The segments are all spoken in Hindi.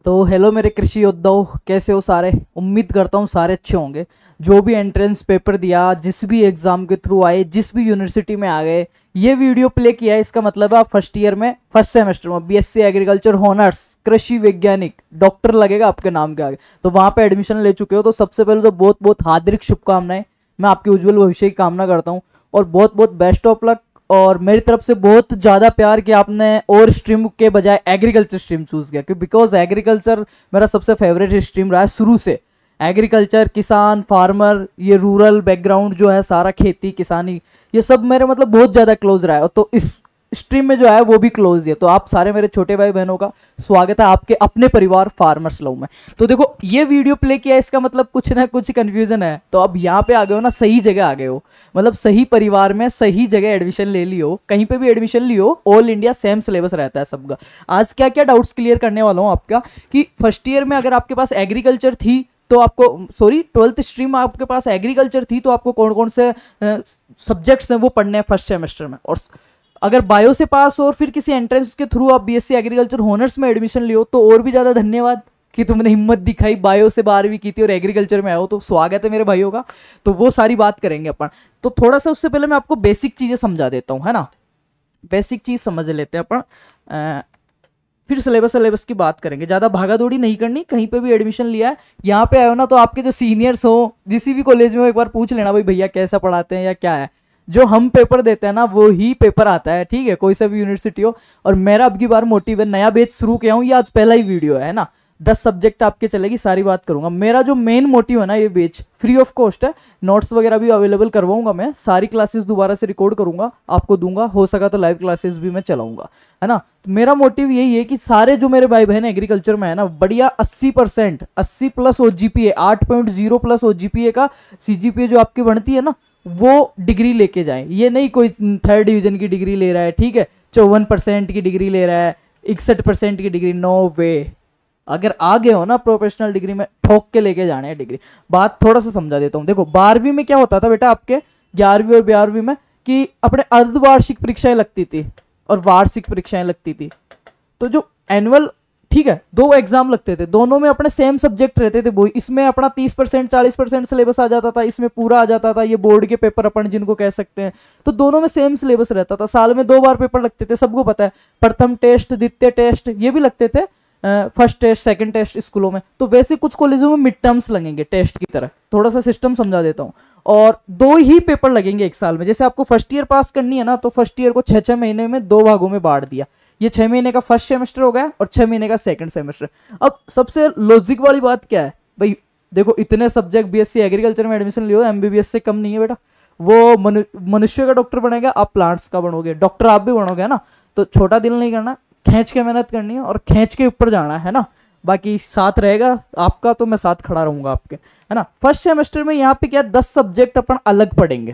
तो हेलो मेरे कृषि योद्धाओं, कैसे हो सारे। उम्मीद करता हूँ सारे अच्छे होंगे। जो भी एंट्रेंस पेपर दिया, जिस भी एग्जाम के थ्रू आए, जिस भी यूनिवर्सिटी में आ गए, ये वीडियो प्ले किया है, इसका मतलब है आप फर्स्ट ईयर में, फर्स्ट सेमेस्टर में बीएससी एग्रीकल्चर हॉनर्स कृषि वैज्ञानिक डॉक्टर लगेगा आपके नाम के आगे, तो वहाँ पे एडमिशन ले चुके हो। तो सबसे पहले तो बहुत बहुत हार्दिक शुभकामनाएं, मैं आपके उज्जवल भविष्य की कामना करता हूँ और बहुत बहुत बेस्ट ऑफ लक। और मेरी तरफ से बहुत ज़्यादा प्यार कि आपने और स्ट्रीम के बजाय एग्रीकल्चर स्ट्रीम चूज़ किया, क्योंकि बिकॉज एग्रीकल्चर मेरा सबसे फेवरेट स्ट्रीम रहा है शुरू से। एग्रीकल्चर, किसान, फार्मर, ये रूरल बैकग्राउंड जो है सारा, खेती किसानी, ये सब मेरे मतलब बहुत ज़्यादा क्लोज रहा है। तो इस स्ट्रीम में जो है वो भी क्लोज है। तो आप सारे मेरे छोटे भाई बहनों का स्वागत है आपके अपने परिवार फार्मर्स लव में। तो देखो, ये वीडियो प्ले किया, इसका मतलब कुछ ना कुछ कंफ्यूजन है। तो अब यहाँ पे आ गए हो ना, सही जगह आ गए हो, मतलब सही परिवार में सही जगह एडमिशन ले लियो। कहीं पे भी एडमिशन लियो, ऑल इंडिया सेम सिलेबस रहता है सबका। आज क्या क्या डाउट्स क्लियर करने वाला हूँ आपका, कि फर्स्ट ईयर में अगर आपके पास एग्रीकल्चर थी तो आपको, सॉरी 12th स्ट्रीम में आपके पास एग्रीकल्चर थी तो आपको कौन कौन से सब्जेक्ट्स हैं वो पढ़ने हैं फर्स्ट सेमेस्टर में। और अगर बायो से पास हो और फिर किसी एंट्रेंस के थ्रू आप बीएससी एग्रीकल्चर हॉनर्स में एडमिशन लियो, तो और भी ज़्यादा धन्यवाद कि तुमने हिम्मत दिखाई, बायो से 12वीं की थी और एग्रीकल्चर में आओ। तो स्वागत है मेरे भाइयों का। तो वो सारी बात करेंगे अपन। तो थोड़ा सा उससे पहले मैं आपको बेसिक चीज़ें समझा देता हूँ, है ना। बेसिक चीज़ समझ लेते हैं अपन, फिर सिलेबस की बात करेंगे। ज़्यादा भागा दौड़ी नहीं करनी। कहीं पे भी एडमिशन लिया है, यहाँ पे आए हो ना, तो आपके जो सीनियर्स हो जिस भी कॉलेज में, एक बार पूछ लेना भाई भैया कैसा पढ़ाते हैं या क्या है। जो हम पेपर देते हैं ना वो ही पेपर आता है, ठीक है, कोई सा भी यूनिवर्सिटी हो। और मेरा अब की बार मोटिव है, नया बैच शुरू किया हूँ, ये आज पहला ही वीडियो है ना। 10 सब्जेक्ट आपके चलेगी, सारी बात करूंगा। मेरा जो मेन मोटिव है ना, ये बैच फ्री ऑफ कॉस्ट है, नोट्स वगैरह भी अवेलेबल करवाऊंगा मैं, सारी क्लासेस दोबारा से रिकॉर्ड करूंगा, आपको दूंगा, हो सका तो लाइव क्लासेस भी मैं चलाऊंगा, है ना। तो मेरा मोटिव यही है कि सारे जो मेरे भाई बहन एग्रीकल्चर में है ना, बढ़िया 80% 80 प्लस OGPA, 8.0 प्लस OGPA का CGPA जो आपकी बनती है ना, वो डिग्री लेके जाएं। ये नहीं कोई 3rd डिवीजन की डिग्री ले रहा है, ठीक है, 54% की डिग्री ले रहा है, 61% की डिग्री, नो वे। अगर आगे हो ना प्रोफेशनल डिग्री में, ठोक के लेके जाने हैं डिग्री। बात थोड़ा सा समझा देता हूँ। देखो 12वीं में क्या होता था बेटा, आपके 11वीं और 12वीं में, कि अपने अर्धवार्षिक परीक्षाएं लगती थी और वार्षिक परीक्षाएं लगती थी। तो जो एनुअल, ठीक है, 2 एग्जाम लगते थे, दोनों में अपने सेम सब्जेक्ट रहते थे वो। इसमें अपना 30% 40% सिलेबस आ जाता था, इसमें पूरा आ जाता था, ये बोर्ड के पेपर अपन जिनको कह सकते हैं। तो दोनों में सेम सिलेबस रहता था। साल में 2 बार पेपर लगते थे, सबको पता है। प्रथम टेस्ट, द्वितीय टेस्ट, ये भी लगते थे, फर्स्ट टेस्ट, सेकंड टेस्ट स्कूलों में। तो वैसे कुछ कॉलेजों में मिड टर्म्स लगेंगे टेस्ट की तरह। थोड़ा सा सिस्टम समझा देता हूँ। और 2 ही पेपर लगेंगे एक साल में। जैसे आपको फर्स्ट ईयर पास करनी है ना, तो फर्स्ट ईयर को 6-6 महीने में 2 भागों में बांट दिया। ये 6 महीने का फर्स्ट सेमेस्टर हो गया और 6 महीने का सेकंड सेमेस्टर। अब सबसे लॉजिक वाली बात क्या है भाई, देखो इतने सब्जेक्ट बीएससी एग्रीकल्चर में एडमिशन लियो, एमबीबीएस से कम नहीं है बेटा। वो मनुष्य का डॉक्टर बनेगा, आप प्लांट्स का बनोगे, डॉक्टर आप भी बनोगे ना। तो छोटा दिल नहीं करना, खींच के मेहनत करनी है और खींच के ऊपर जाना है ना। बाकी साथ रहेगा आपका, तो मैं साथ खड़ा रहूंगा आपके, है ना। फर्स्ट सेमेस्टर में यहाँ पे क्या 10 सब्जेक्ट अपन अलग पढ़ेंगे,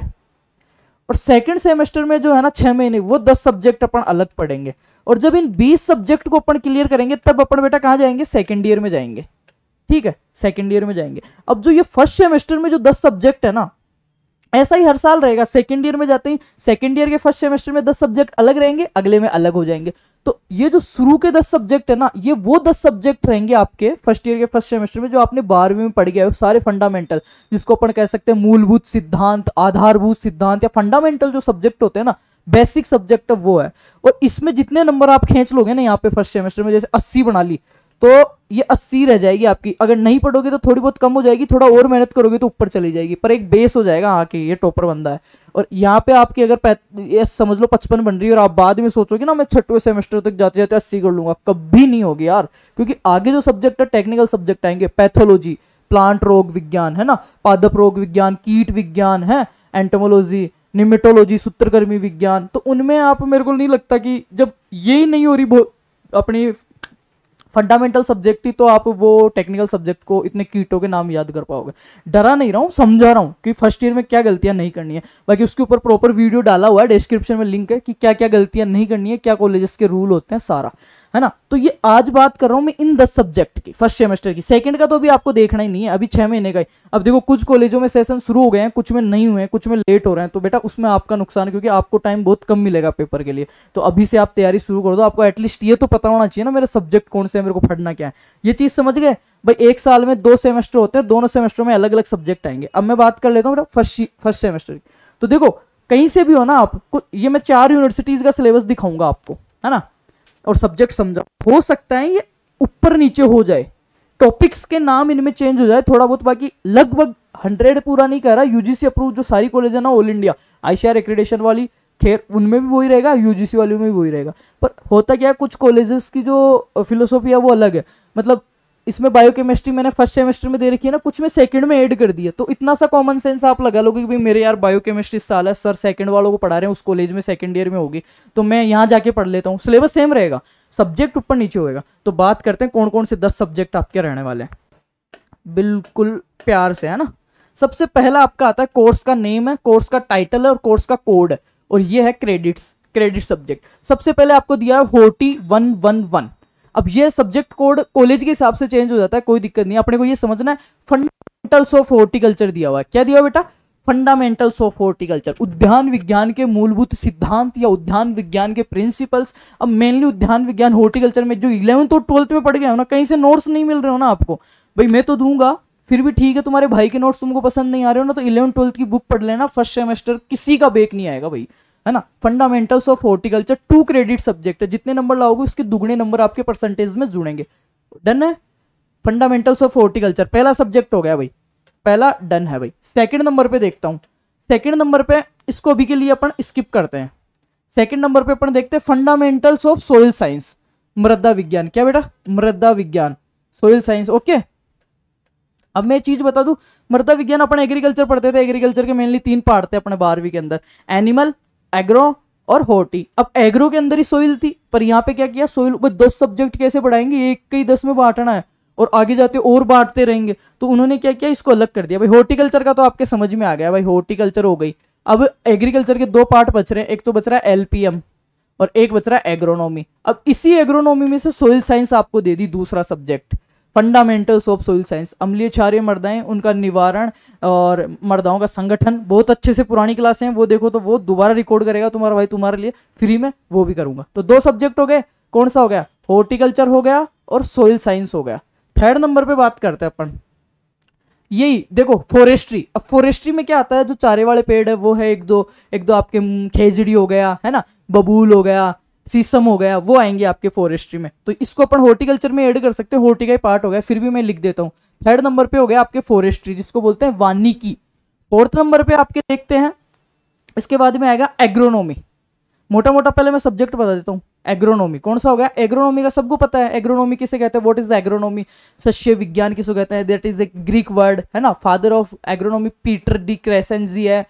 और सेकंड सेमेस्टर में जो है ना 6 महीने, वो 10 सब्जेक्ट अपन अलग पढ़ेंगे। और जब इन 20 सब्जेक्ट को अपन क्लियर करेंगे, तब अपन बेटा कहाँ जाएंगे, सेकंड ईयर में जाएंगे, ठीक है, सेकंड ईयर में जाएंगे। अब जो ये फर्स्ट सेमेस्टर में जो 10 सब्जेक्ट है ना, ऐसा ही हर साल रहेगा। सेकंड ईयर में जाते ही सेकंड ईयर के फर्स्ट सेमेस्टर में 10 सब्जेक्ट अलग रहेंगे, अगले में अलग हो जाएंगे। तो ये जो शुरू के 10 सब्जेक्ट है ना, ये वो 10 सब्जेक्ट रहेंगे आपके फर्स्ट ईयर के फर्स्ट सेमेस्टर में, जो आपने 12वीं में पढ़ गया है, सारे फंडामेंटल, जिसको अपन कह सकते हैं मूलभूत सिद्धांत, आधारभूत सिद्धांत, या फंडामेंटल जो सब्जेक्ट होते हैं ना, बेसिक सब्जेक्ट वो है। और इसमें जितने नंबर आप खींच लोगे ना यहाँ पे फर्स्ट सेमेस्टर में, जैसे 80 बना ली, तो ये 80 रह जाएगी आपकी। अगर नहीं पढ़ोगे तो थोड़ी बहुत कम हो जाएगी, थोड़ा और मेहनत करोगे तो ऊपर चली जाएगी, पर एक बेस हो जाएगा हाँ कि ये टॉपर बंदा है। और यहाँ पे आपकी अगर ये समझ लो 55 बन रही है, और आप बाद में सोचोगे ना मैं 6वें सेमेस्टर तक जाते जाते 80 कर लूंगा, कभी नहीं होगी यार। क्योंकि आगे जो सब्जेक्ट है, टेक्निकल सब्जेक्ट आएंगे, पैथोलॉजी, प्लांट रोग विज्ञान, है ना, पादप रोग विज्ञान, कीट विज्ञान है, एंटोमोलॉजी, निमेटोलॉजी, सूत्रकृमि विज्ञान। तो उनमें आप, मेरे को नहीं लगता कि जब यही नहीं हो रही अपनी फंडामेंटल सब्जेक्ट ही, तो आप वो टेक्निकल सब्जेक्ट को इतने कीटों के नाम याद कर पाओगे। डरा नहीं रहा हूँ, समझा रहा हूँ कि फर्स्ट ईयर में क्या गलतियां नहीं करनी है। बाकी उसके ऊपर प्रॉपर वीडियो डाला हुआ है, डिस्क्रिप्शन में लिंक है कि क्या क्या गलतियां नहीं करनी है, क्या कॉलेजेस के रूल होते हैं, सारा, है ना। तो ये आज बात कर रहा हूं मैं इन 10 सब्जेक्ट की फर्स्ट सेमेस्टर की। सेकंड का तो अभी आपको देखना ही नहीं है, अभी 6 महीने का ही। अब देखो कुछ कॉलेजों में सेशन शुरू हो गए हैं, कुछ में नहीं हुए हैं, कुछ में लेट हो रहे हैं, तो बेटा उसमें आपका नुकसान है, क्योंकि आपको टाइम बहुत कम मिलेगा पेपर के लिए। तो अभी से आप तैयारी शुरू कर दो। आपको एटलीस्ट ये तो पता होना चाहिए ना मेरे सब्जेक्ट कौन से है, मेरे को पढ़ना क्या है, ये चीज समझ गए भाई। एक साल में 2 सेमेस्टर होते हैं, दोनों सेमेस्टर में अलग अलग सब्जेक्ट आएंगे। अब मैं बात कर लेता हूँ फर्स्ट सेमेस्टर की। तो देखो कहीं से भी हो ना आपको, ये मैं 4 यूनिवर्सिटीज का सिलेबस दिखाऊंगा आपको, है ना, और सब्जेक्ट समझा। हो सकता है ये ऊपर नीचे हो जाए, टॉपिक्स के नाम इनमें चेंज हो जाए थोड़ा बहुत, बाकी लगभग 100 पूरा नहीं कह रहा। यूजीसी अप्रूव जो सारी कॉलेज है ना ऑल इंडिया आईसीआर एक्रेडिटेशन वाली, खैर उनमें भी वही रहेगा, यूजीसी वाली में भी वही रहेगा। पर होता क्या है, कुछ कॉलेजेस की जो फिलोसॉफी है वो अलग है। मतलब इसमें बायोकेमिस्ट्री मैंने फर्स्ट सेमेस्टर में दे रखी है ना, कुछ में सेकंड में ऐड कर दिया। तो इतना सा कॉमन सेंस आप लगा लोगे कि भाई मेरे यार बायोकेमिस्ट्री इस साल है, सर सेकंड वालों को पढ़ा रहे हैं, उस कॉलेज में सेकंड ईयर में होगी, तो मैं यहाँ जाके पढ़ लेता हूँ। सिलेबस सेम रहेगा, सब्जेक्ट ऊपर नीचे होगा। तो बात करते हैं कौन कौन से 10 सब्जेक्ट आपके रहने वाले हैं, बिल्कुल प्यार से, है ना। सबसे पहला आपका आता है कोर्स का नेम है, कोर्स का टाइटल है और कोर्स का कोड है, और ये है क्रेडिट सब्जेक्ट। सबसे पहले आपको दिया है HORTI 111। अब ये सब्जेक्ट कोड कॉलेज के हिसाब से चेंज हो जाता है, कोई दिक्कत नहीं। अपने को ये समझना है फंडामेंटल्स ऑफ हॉर्टिकल्चर दिया हुआ है। क्या दिया हुआ बेटा? फंडामेंटल्स ऑफ हॉर्टिकल्चर, उद्यान विज्ञान के मूलभूत सिद्धांत या उद्यान विज्ञान के प्रिंसिपल्स। अब मेनली उद्यान विज्ञान हॉर्टिकल्चर में जो 11th और 12th में पढ़ गए हो ना, कहीं से नोट्स नहीं मिल रहे हो ना आपको, भाई मैं तो दूंगा, फिर भी ठीक है, तुम्हारे भाई के नोट्स तुमको पसंद नहीं आ रहे हो ना, तो 11th 12th की बुक पढ़ लेना, फर्स्ट सेमेस्टर किसी का बेक नहीं आएगा भाई, है ना। Fundamentals of horticulture 2 credit subject है, जितने नंबर लाओगे उसके दुगने नंबर आपके परसेंटेज में जुड़ेंगे। डन है, फंडामेंटल्स ऑफ हॉर्टिकल्चर पहला सब्जेक्ट हो गया भाई, पहला डन है भाई। सेकंड नंबर पे देखता हूं, सेकंड नंबर पे इसको अभी के लिए अपन स्किप करते हैं। सेकंड नंबर पे अपन देखते हैं फंडामेंटल्स ऑफ सोइल साइंस, मृदा विज्ञान। क्या बेटा? मृदा विज्ञान, सोइल साइंस, ओके। अब मैं चीज बता दूं, मृदा विज्ञान अपन एग्रीकल्चर पढ़ते थे, एग्रीकल्चर के मेनली 3 पार्ट थे अपने 12वीं के अंदर, एनिमल, एग्रो और हॉर्टी। अब एग्रो के अंदर ही सोइल थी, पर यहाँ पे क्या किया, सोइल 10 सब्जेक्ट कैसे पढ़ाएंगे, एक के ही 10 में बांटना है और आगे जाते और बांटते रहेंगे, तो उन्होंने क्या किया, इसको अलग कर दिया भाई। हॉर्टिकल्चर का तो आपके समझ में आ गया भाई, हॉर्टिकल्चर हो गई। अब एग्रीकल्चर के 2 पार्ट बच रहे हैं, एक तो बच रहा है LPM और एक बच रहा है एग्रोनॉमी। अब इसी एग्रोनॉमी में से सोइल साइंस आपको दे दी दूसरा subject, fundamentals of soil science. अम्लीय क्षारीय मृदाएं, उनका निवारण और मृदाओं का संगठन, बहुत अच्छे से पुरानी क्लास हैं, वो देखो तो वो दोबारा रिकॉर्ड करेगा तुम्हारा भाई तुम्हारे लिए फ्री में, वो भी करूंगा। तो 2 सब्जेक्ट हो गए, कौन सा हो गया, हॉर्टिकल्चर हो गया और सोइल साइंस हो गया। थर्ड नंबर पे बात करते हैं अपन, यही देखो फॉरेस्ट्री। अब फॉरेस्ट्री में क्या आता है, जो चारे वाले पेड़ है वो है एक दो आपके खेजड़ी हो गया, है ना, बबूल हो गया, शीशम हो गया, वो आएंगे आपके फॉरेस्ट्री में। तो इसको अपन हॉर्टिकल्चर में ऐड कर सकते हैं, हॉर्टी का ही पार्ट हो गया, फिर भी मैं लिख देता हूँ। थर्ड नंबर पे हो गया आपके फॉरेस्ट्री, जिसको बोलते हैं वानिकी। फोर्थ नंबर पे आपके देखते हैं, इसके बाद में आएगा एग्रोनॉमी। मोटा मोटा पहले मैं सब्जेक्ट बता देता हूँ। एग्रोनॉमी कौन सा हो गया, एग्रोनॉमी का सबको पता है, एग्रोनॉमी किसे कहते हैं, व्हाट इज एग्रोनॉमी, सस्य विज्ञान किसको कहते हैं, that is a Greek word, है ना। Father of agronomy Peter de Crescenzi है।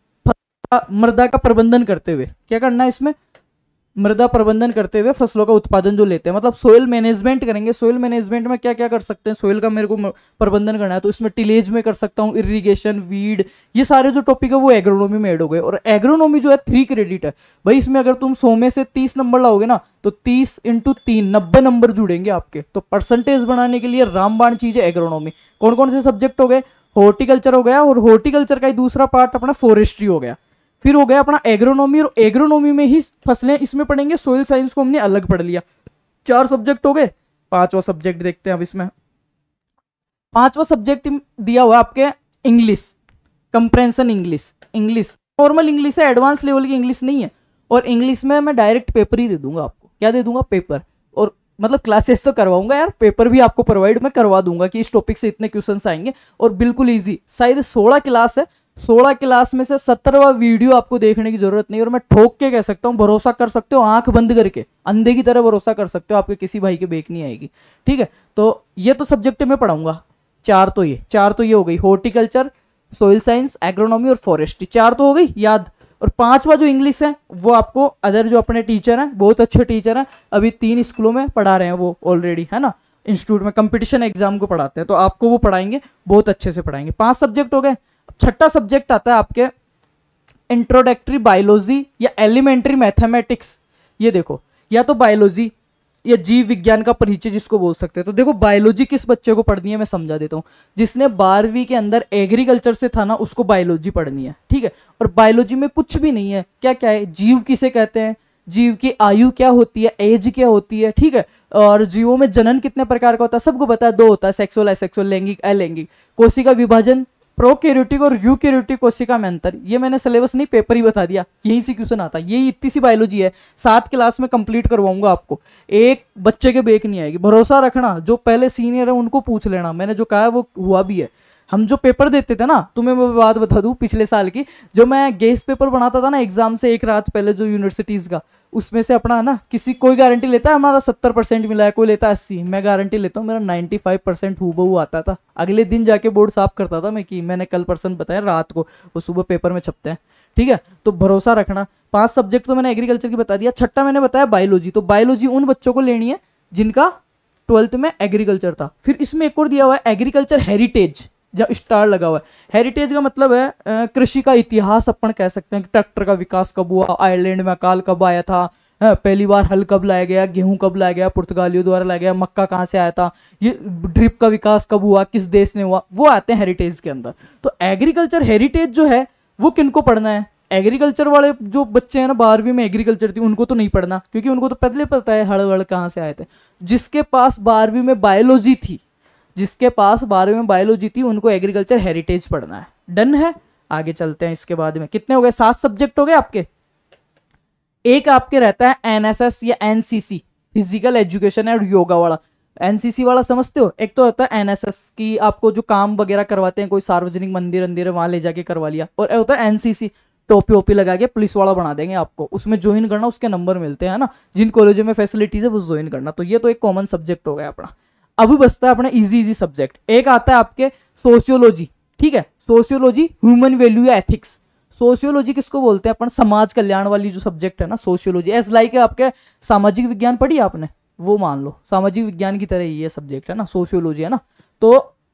मृदा का प्रबंधन करते हुए, क्या करना है इसमें, मृदा प्रबंधन करते हुए फसलों का उत्पादन जो लेते हैं, मतलब सोइल मैनेजमेंट करेंगे। सोइल मैनेजमेंट में क्या क्या कर सकते हैं, सोइल का मेरे को प्रबंधन करना है, तो इसमें टिलेज में कर सकता हूँ, इरिगेशन, वीड, ये सारे जो टॉपिक है वो एग्रोनॉमी में ऐड हो गए। और एग्रोनॉमी जो है 3 क्रेडिट है भाई, इसमें अगर तुम 100 में से 30 नंबर लाओगे ना, तो 30 × 3 90 नंबर जुड़ेंगे आपके। तो परसेंटेज बढ़ाने के लिए रामबाण चीज है एग्रोनॉमी। कौन कौन से सब्जेक्ट हो गए, हॉर्टिकल्चर हो गया, और हॉर्टिकल्चर का ही दूसरा पार्ट अपना फॉरेस्ट्री हो गया, फिर हो गया अपना एग्रोनॉमी, और एग्रोनॉमी में ही फसलें इसमें पढ़ेंगे। सोइल साइंस को हमने अलग पढ़ लिया। 4 सब्जेक्ट हो गए। 5वां सब्जेक्ट देखते हैं अब इसमें। 5वां सब्जेक्ट दिया हुआ आपके English, comprehension English. English normal English है, एडवांस लेवल की इंग्लिश नहीं है। और इंग्लिश में मैं डायरेक्ट पेपर ही दे दूंगा आपको। क्या दे दूंगा, पेपर। और मतलब क्लासेस तो करवाऊंगा यार, पेपर भी आपको प्रोवाइड मैं करवा दूंगा कि इस टॉपिक से इतने क्वेश्चंस आएंगे, और बिल्कुल इजी। शायद 16 क्लास है, 16 क्लास में से 17वां वीडियो आपको देखने की जरूरत नहीं। और मैं ठोक के कह सकता हूँ, भरोसा कर सकते हो, आंख बंद करके अंधे की तरह भरोसा कर सकते हो, आपके किसी भाई के बेक नहीं आएगी, ठीक है। तो ये तो सब्जेक्ट में पढ़ाऊंगा। 4 तो ये हो गई, हॉर्टिकल्चर, सोइल साइंस, एग्रोनॉमी और फॉरेस्ट्री। 4 तो हो गई याद। और 5वां जो इंग्लिश है वो आपको अदर जो अपने टीचर हैं, बहुत अच्छे टीचर हैं, अभी 3 स्कूलों में पढ़ा रहे हैं वो ऑलरेडी, है ना, इंस्टीट्यूट में कंपटीशन एग्जाम को पढ़ाते हैं, तो आपको वो पढ़ाएंगे, बहुत अच्छे से पढ़ाएंगे। 5 सब्जेक्ट हो गए। 6ठा सब्जेक्ट आता है आपके इंट्रोडक्टरी बायोलॉजी या एलिमेंट्री मैथमेटिक्स। ये देखो, या तो बायोलॉजी या जीव विज्ञान का परिचय जिसको बोल सकते हैं। तो देखो बायोलॉजी किस बच्चे को पढ़नी है मैं समझा देता हूँ। जिसने 12वीं के अंदर एग्रीकल्चर से था ना उसको बायोलॉजी पढ़नी है, ठीक है। और बायोलॉजी में कुछ भी नहीं है, क्या क्या है, जीव किसे कहते हैं, जीव की आयु क्या होती है, एज क्या होती है, ठीक है। और जीवों में जनन कितने प्रकार का होता है सबको पता है, 2 होता है, सेक्सुअल असेक्सुअल, लैंगिक अलैंगिक। कोशिका विभाजन, प्रोकैरियोटिक और यूकैरियोटिक कोशिका में अंतर, ये मैंने सिलेबस नहीं पेपर ही बता दिया, यहीं से क्वेश्चन आता है। यही इतनी सी बायोलॉजी है, 7 क्लास में कंप्लीट करवाऊंगा आपको, एक बच्चे के बेक नहीं आएगी। भरोसा रखना, जो पहले सीनियर है उनको पूछ लेना, मैंने जो कहा है वो हुआ भी है। हम जो पेपर देते थे ना, तुम्हें मैं बात बता दूं पिछले साल की, जो मैं गेस्ट पेपर बनाता था ना एग्जाम से एक रात पहले, जो यूनिवर्सिटीज का, उसमें से अपना ना किसी कोई गारंटी लेता है हमारा 70% मिला है, कोई लेता है 80, मैं गारंटी लेता हूँ मेरा 95% हूबहू आता था। अगले दिन जाके बोर्ड साफ करता था मैं कि मैंने कल परसेंट बताया रात को, वो सुबह पेपर में छपते हैं, ठीक है। तो भरोसा रखना। 5 सब्जेक्ट तो मैंने एग्रीकल्चर की बता दिया, छठा मैंने बताया बायोलॉजी। तो बायोलॉजी उन बच्चों को लेनी है जिनका 12th में एग्रीकल्चर था। फिर इसमें एक और दिया हुआ है एग्रीकल्चर हेरिटेज, जब स्टार लगा हुआ है। हेरिटेज का मतलब है कृषि का इतिहास, अपन कह सकते हैं कि ट्रैक्टर का विकास कब हुआ, आयरलैंड में अकाल कब आया था, पहली बार हल कब लाया गया, गेहूं कब लाया गया, पुर्तगालियों द्वारा लाया गया, मक्का कहाँ से आया था, ये ड्रिप का विकास कब हुआ, किस देश ने हुआ, वो आते हैं हेरिटेज के अंदर। तो एग्रीकल्चर हेरिटेज जो है वो किनको पढ़ना है, एग्रीकल्चर वाले जो बच्चे हैं ना 12वीं में एग्रीकल्चर थी उनको तो नहीं पढ़ना, क्योंकि उनको तो पहले पता है हड़ वड़ कहाँ से आए थे। जिसके पास 12वीं में बायोलॉजी थी, जिसके पास 12वीं में बायोलॉजी थी उनको एग्रीकल्चर हेरिटेज पढ़ना है। डन है, आगे चलते हैं। इसके बाद में कितने हो गए, 7 सब्जेक्ट हो गए आपके। एक आपके रहता है एनएसएस या एनसीसी, फिजिकल एजुकेशन और योगा वाला। एनसीसी वाला समझते हो, एक तो होता है एनएसएस की आपको जो काम वगैरह करवाते हैं, कोई सार्वजनिक मंदिर अंदिर वहां ले जाके करवा लिया। और होता है एनसीसी, टोपी ओपी लगा के पुलिस वाला बना देंगे आपको, उसमें ज्वाइन करना, उसके नंबर मिलते हैं ना, जिन कॉलेजों में फैसिलिटीज है वो ज्वाइन करना। तो ये तो एक कॉमन सब्जेक्ट हो गया अपना। अभी बचता है अपना इजी सब्जेक्ट। एक आता है आपके सोशियोलॉजी, ठीक है, सोशियोलॉजी ह्यूमन वैल्यू या एथिक्स। सोशियोलॉजी किसको बोलते हैं अपन, समाज कल्याण वाली जो सब्जेक्ट है ना सोशियोलॉजी, एज लाइक आपके सामाजिक विज्ञान पढ़ी आपने, वो मान लो सामाजिक विज्ञान की तरह ही ये सब्जेक्ट है ना, सोशियोलॉजी है ना। तो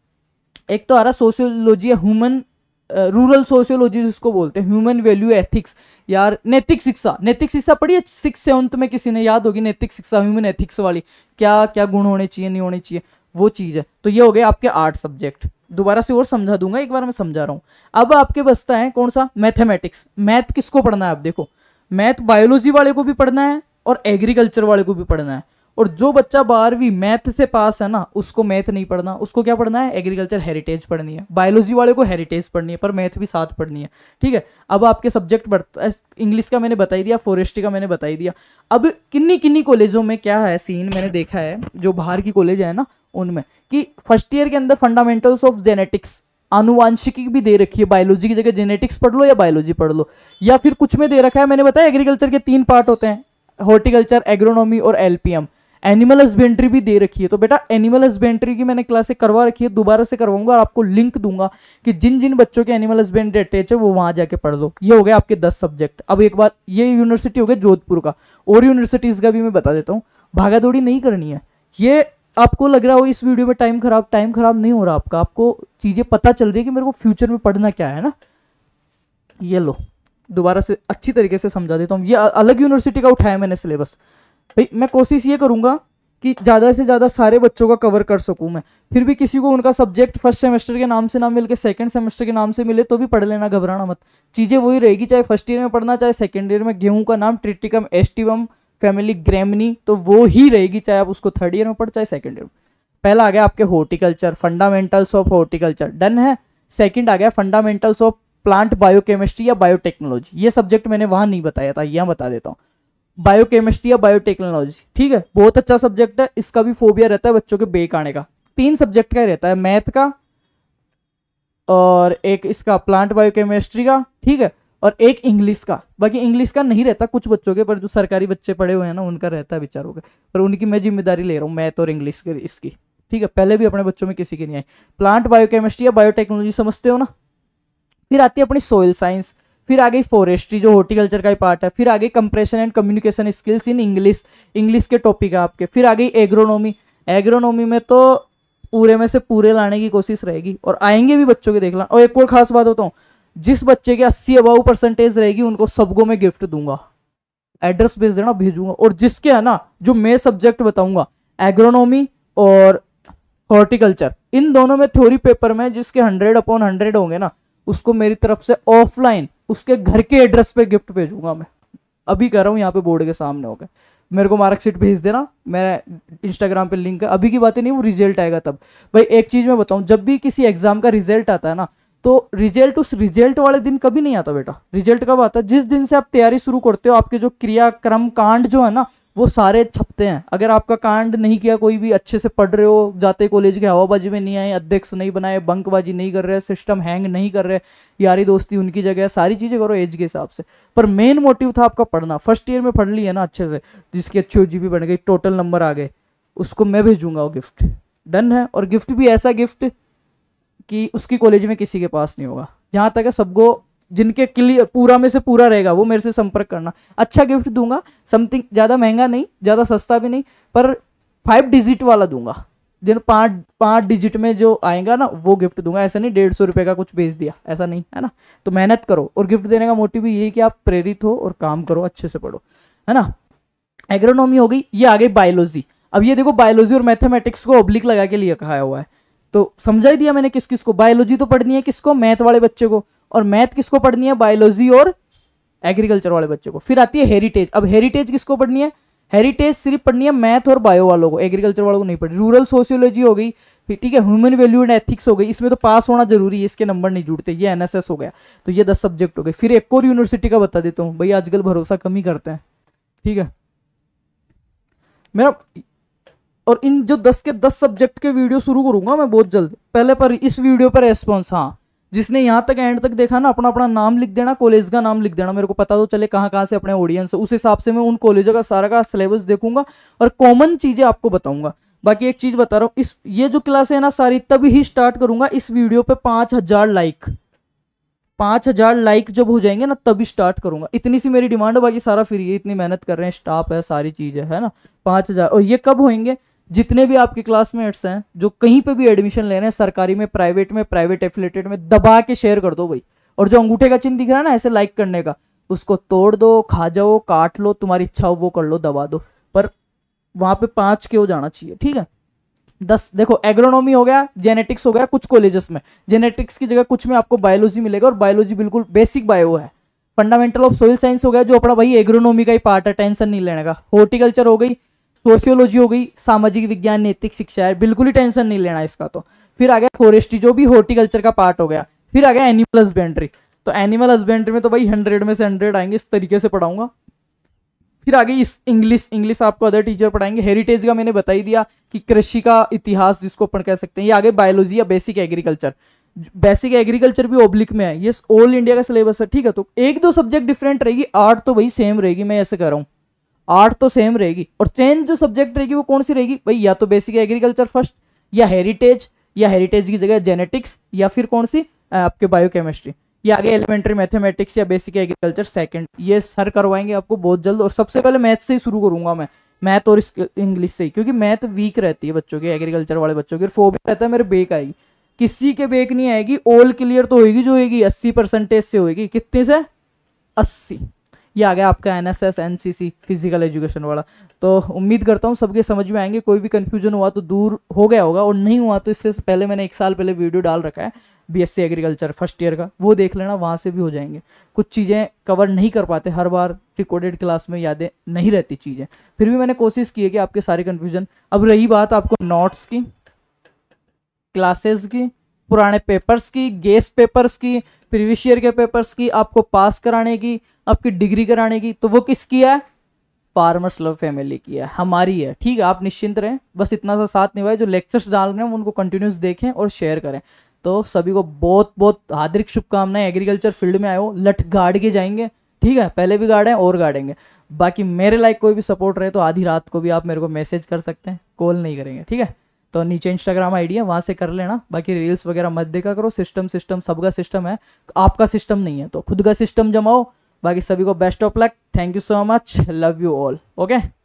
एक तो आ रहा सोशियोलॉजी है ह्यूमन, रूरल सोशियोलॉजी जिसको बोलते हैं, ह्यूमन वैल्यू एथिक्स, यार नैतिक शिक्षा, नैतिक शिक्षा पढ़ी है 6th-7th में, किसी ने याद होगी नैतिक शिक्षा, ह्यूमन एथिक्स वाली, क्या क्या गुण होने चाहिए नहीं होने चाहिए, वो चीज है। तो ये हो गए आपके 8 सब्जेक्ट। दोबारा से और समझा दूंगा, एक बार मैं समझा रहा हूं। अब आपके बचता है कौन सा, मैथमेटिक्स। मैथ किसको पढ़ना है, आप देखो मैथ बायोलॉजी वाले को भी पढ़ना है और एग्रीकल्चर वाले को भी पढ़ना है। और जो बच्चा 12वीं मैथ से पास है ना उसको मैथ नहीं पढ़ना, उसको क्या पढ़ना है, एग्रीकल्चर हेरिटेज पढ़नी है। बायोलॉजी वाले को हेरिटेज पढ़नी है पर मैथ भी साथ पढ़नी है, ठीक है। अब आपके सब्जेक्ट बढ़ता है, इंग्लिश का मैंने बता ही दिया, फॉरेस्ट्री का मैंने बता ही दिया। अब किन्नी किन्नी कॉलेजों में क्या है सीन, मैंने देखा है जो बाहर की कॉलेज है ना उनमें, कि फर्स्ट ईयर के अंदर फंडामेंटल्स ऑफ जेनेटिक्स, आनुवांशिकी भी दे रखी है, बायोलॉजी की जगह जेनेटिक्स पढ़ लो या बायोलॉजी पढ़ लो। या फिर कुछ में दे रखा है, मैंने बताया एग्रीकल्चर के 3 पार्ट होते हैं, हॉर्टिकल्चर, एग्रोनॉमी और एलपीएम। एनिमल हस्बेंड्री भी दे रखी है। तो बेटा एनिमल हस्बेंड्री की मैंने क्लासें करवा रखी है, दोबारा से करवाऊंगा और आपको लिंक दूंगा कि जिन जिन बच्चों के एनिमल हस्बेंड्री अटैच है वो वहां जाके पढ़ लो। ये हो गए आपके 10 सब्जेक्ट। अब एक बार ये यूनिवर्सिटी हो गया जोधपुर का, और यूनिवर्सिटीज का भी मैं बता देता हूँ। भागादौड़ी नहीं करनी है। ये आपको लग रहा हो इस वीडियो में टाइम खराब नहीं हो रहा आपका, आपको चीजें पता चल रही है कि मेरे को फ्यूचर में पढ़ना क्या है ना। ये लो दोबारा से अच्छी तरीके से समझा देता हूँ। ये अलग यूनिवर्सिटी का उठाया मैंने सिलेबस। भाई मैं कोशिश ये करूंगा कि ज़्यादा से ज़्यादा सारे बच्चों का कवर कर सकूं मैं। फिर भी किसी को उनका सब्जेक्ट फर्स्ट सेमेस्टर के नाम से ना मिल के सेकंड सेमेस्टर के नाम से मिले तो भी पढ़ लेना, घबराना मत। चीज़ें वही रहेगी, चाहे फर्स्ट ईयर में पढ़ना चाहे सेकंड ईयर में। गेहूं का नाम ट्रिटिकम एस्टिवम फैमिली ग्रेमनी, तो वो ही रहेगी चाहे आप उसको थर्ड ईयर में पढ़ चाहे सेकंड ईयर में। पहला आ गया आपके horticulture, fundamentals of horticulture, done है। सेकंड आ गया फंडामेंटल्स ऑफ प्लांट बायोकेमिस्ट्री या बायोटेक्नोलॉजी। ये सब्जेक्ट मैंने वहां नहीं बताया था, यहां बता देता हूँ। बायोकेमिस्ट्री या बायोटेक्नोलॉजी, ठीक है, बहुत अच्छा सब्जेक्ट है। इसका भी फोबिया रहता है बच्चों के बेक आने का। 3 सब्जेक्ट का रहता है, मैथ का और एक इसका प्लांट बायोकेमिस्ट्री का, ठीक है, और एक इंग्लिश का। बाकी इंग्लिश का नहीं रहता कुछ बच्चों के, पर जो सरकारी बच्चे पढ़े हुए हैं ना उनका रहता है बेचारों के, पर उनकी मैं जिम्मेदारी ले रहा हूँ, मैथ और इंग्लिश की इसकी, ठीक है। पहले भी अपने बच्चों में किसी की नहीं आई। प्लांट बायोकेमिस्ट्री या बायोटेक्नोलॉजी समझते हो ना। फिर आती है अपनी सोइल साइंस, फिर आ गई फॉरेस्ट्री जो हॉर्टिकल्चर का ही पार्ट है। फिर आ गई compression and communication skills in English, English के टॉपिक है आपके। फिर आ गई एग्रोनॉमी, एग्रोनॉमी में तो पूरे में से पूरे लाने की कोशिश रहेगी और आएंगे भी बच्चों के, देख ला। और एक और खास बात होता हूँ, जिस बच्चे के 80 अबाउ % रहेगी उनको सबको मैं गिफ्ट दूंगा। एड्रेस भेज देना, भेजूंगा। और जिसके है ना जो मैं सब्जेक्ट बताऊंगा, एग्रोनॉमी और हॉर्टिकल्चर, इन दोनों में थ्योरी पेपर में जिसके 100/100 होंगे ना, उसको मेरी तरफ से ऑफलाइन उसके घर के एड्रेस पे गिफ्ट भेजूंगा। मैं अभी कर रहा हूँ यहाँ पे बोर्ड के सामने होकर, मेरे को मार्कशीट भेज देना, मैं इंस्टाग्राम पे लिंक है, अभी की बातें नहीं, वो रिजल्ट आएगा तब। भाई एक चीज मैं बताऊं, जब भी किसी एग्जाम का रिजल्ट आता है ना, तो रिजल्ट उस रिजल्ट वाले दिन कभी नहीं आता बेटा। रिजल्ट कब आता है? जिस दिन से आप तैयारी शुरू करते हो, आपके जो क्रियाक्रम कांड जो है ना वो सारे छपते हैं। अगर आपका कांड नहीं किया, कोई भी अच्छे से पढ़ रहे हो, जाते कॉलेज के हवाबाजी में नहीं आए, अध्यक्ष नहीं बनाए, बंकबाजी नहीं कर रहे, सिस्टम हैंग नहीं कर रहे, यारी दोस्ती उनकी जगह, सारी चीजें करो एज के हिसाब से। पर मेन मोटिव था आपका पढ़ना। फर्स्ट ईयर में पढ़ लिया ना अच्छे से, जिसकी अच्छी OGP बन गई, टोटल नंबर आ गए, उसको मैं भेजूंगा वो गिफ्ट। डन है। और गिफ्ट भी ऐसा गिफ्ट कि उसकी कॉलेज में किसी के पास नहीं होगा। जहां तक है सबको, जिनके क्लियर पूरा में से पूरा रहेगा वो मेरे से संपर्क करना। अच्छा गिफ्ट दूंगा, समथिंग ज्यादा महंगा नहीं, ज्यादा सस्ता भी नहीं, पर 5 डिजिट वाला दूंगा। जिन 5 डिजिट में जो आएगा ना वो गिफ्ट दूंगा। ऐसा नहीं 150 रुपए का कुछ बेच दिया, ऐसा नहीं है ना। तो मेहनत करो, और गिफ्ट देने का मोटिव भी यही कि आप प्रेरित हो और काम करो, अच्छे से पढ़ो, है ना। एग्रोनॉमी हो गई, ये आ गई बायोलॉजी। अब ये देखो, बायोलॉजी और मैथमेटिक्स को ऑब्लिक लगा के लिए कहा हुआ है, तो समझा ही दिया मैंने किस किस को। बायोलॉजी तो पढ़नी है किसको? मैथ वाले बच्चे को। और मैथ किसको पढ़नी है? बायोलॉजी और एग्रीकल्चर वाले बच्चे को। फिर आती है हेरिटेज। अब हेरिटेज किसको पढ़नी है? हेरिटेज सिर्फ पढ़नी है मैथ और बायो वालों को, एग्रीकल्चर वालों को नहीं पढ़नी। रूरल सोशियोलॉजी हो गई, फिर ठीक है, ह्यूमन वैल्यू एंड एथिक्स हो गई, इसमें तो पास होना जरूरी है, इसके नंबर नहीं जुड़ते। ये NSS हो गया, तो ये 10 सब्जेक्ट हो गए। फिर एक और यूनिवर्सिटी का बता देता हूँ, भाई आजकल भरोसा कम ही करते हैं, ठीक है मेरा। और इन जो 10 के 10 सब्जेक्ट के वीडियो शुरू करूंगा मैं बहुत जल्द। पहले पर इस वीडियो पर रेस्पॉन्स, हाँ जिसने यहाँ तक एंड तक देखा ना, अपना अपना नाम लिख देना, कॉलेज का नाम लिख देना, मेरे को पता तो चले कहाँ कहाँ से अपने ऑडियंस है। उस हिसाब से मैं उन कॉलेजों का सारा का सिलेबस देखूंगा और कॉमन चीजें आपको बताऊंगा। बाकी एक चीज बता रहा हूँ, इस ये जो क्लास है ना सारी तभी ही स्टार्ट करूंगा इस वीडियो पे 5000 लाइक। 5000 लाइक जब हो जाएंगे ना तभी स्टार्ट करूंगा। इतनी सी मेरी डिमांड है, बाकी सारा फ्री है, इतनी मेहनत कर रहे हैं, स्टाफ है, सारी चीज है ना। 5000। और ये कब होंगे? जितने भी आपके क्लासमेट्स हैं जो कहीं पे भी एडमिशन ले रहे हैं, सरकारी में, प्राइवेट एफिलेटेड में, दबा के शेयर कर दो भाई। और जो अंगूठे का चिन्ह दिख रहा है ना ऐसे लाइक करने का, उसको तोड़ दो, खा जाओ, काट लो, तुम्हारी इच्छा हो वो कर लो, दबा दो, पर वहां पे 5 के हो जाना चाहिए, ठीक है। 10 देखो, एग्रोनॉमी हो गया, जेनेटिक्स हो गया, कुछ कॉलेजेस में जेनेटिक्स की जगह कुछ में आपको बायोलॉजी मिलेगा, और बायोलॉजी बिल्कुल बेसिक बायो है। फंडामेंटल ऑफ सोइल साइंस हो गया, जो अपना भाई एग्रोनॉमी का ही पार्ट है, टेंशन नहीं लेने का। हॉर्टिकल्चर हो गई, सोशियोलॉजी हो गई, सामाजिक विज्ञान, नैतिक शिक्षा है, बिल्कुल ही टेंशन नहीं लेना इसका। तो फिर आ गया फॉरेस्ट्री, जो भी हॉर्टिकल्चर का पार्ट हो गया। फिर आ गया एनिमल हस्बेंड्री, तो एनिमल हस्बेंड्री में तो भाई 100 में से 100 आएंगे, इस तरीके से पढ़ाऊंगा। फिर आ गई इस इंग्लिश आपको अदर टीचर पढ़ाएंगे। हेरिटेज का मैंने बता ही दिया कि कृषि का इतिहास जिसको अपन कह सकते हैं। ये आगे बायोलॉजी या बेसिक एग्रीकल्चर। बेसिक एग्रीकल्चर भी ऑब्लिक में है, ये ऑल इंडिया का सिलेबस है, ठीक है। तो 1-2 सब्जेक्ट डिफरेंट रहेगी, आर्ट तो भाई सेम रहेगी, मैं ऐसे कह रहा हूँ, आर्ट तो सेम रहेगी। और चेंज जो सब्जेक्ट रहेगी वो कौन सी रहेगी भाई? या तो बेसिक एग्रीकल्चर फर्स्ट, या हेरिटेज की जगह जेनेटिक्स, या फिर कौन सी आपके बायोकेमिस्ट्री, या आगे एलिमेंट्री मैथमेटिक्स या बेसिक एग्रीकल्चर सेकंड। ये सर करवाएंगे आपको बहुत जल्द। और सबसे पहले मैथ से ही शुरू करूंगा मैं, मैथ और इंग्लिश से ही, क्योंकि मैथ वीक रहती है बच्चों की, एग्रीकल्चर वाले बच्चों की। फोबिया रहता है मेरे बेक आएगी, किसी के बेक नहीं आएगी। ऑल क्लियर तो होगी, जो होगी 80% से होगी। कितने से? 80। ये आ गया आपका NSS NCC फिजिकल एजुकेशन वाला। तो उम्मीद करता हूँ सबके समझ में आएंगे। कोई भी कंफ्यूजन हुआ तो दूर हो गया होगा, और नहीं हुआ तो इससे पहले मैंने 1 साल पहले वीडियो डाल रखा है BSc एग्रीकल्चर फर्स्ट ईयर का, वो देख लेना, वहाँ से भी हो जाएंगे। कुछ चीज़ें कवर नहीं कर पाते हर बार, रिकॉर्डेड क्लास में यादें नहीं रहती चीज़ें, फिर भी मैंने कोशिश की है कि आपके सारे कन्फ्यूजन। अब रही बात आपको नोट्स की, क्लासेस की, पुराने पेपर्स की, गेस्ट पेपर्स की, प्रीवियस ईयर के पेपर्स की, आपको पास कराने की, आपकी डिग्री कराने की, तो वो किसकी है? फार्मर्स लव फैमिली की है, हमारी है, ठीक है। आप निश्चिंत रहें, बस इतना सा साथ निभाएं। जो लेक्चर्स डाल रहे हैं उनको कंटिन्यूस देखें और शेयर करें। तो सभी को बहुत बहुत हार्दिक शुभकामनाएं। एग्रीकल्चर फील्ड में आए हो, लठ गाड़ के जाएंगे, ठीक है, पहले भी गाड़े और गाड़ेंगे। बाकी मेरे लाइक कोई भी सपोर्ट रहे तो आधी रात को भी आप मेरे को मैसेज कर सकते हैं, कॉल नहीं करेंगे, ठीक है। तो नीचे इंस्टाग्राम आईडी है, वहाँ से कर लेना। बाकी रील्स वगैरह मत देखा करो। सिस्टम सबका सिस्टम है, आपका सिस्टम नहीं है, तो खुद का सिस्टम जमाओ। बाकी सभी को best of luck. Thank you so much, love you all. Okay.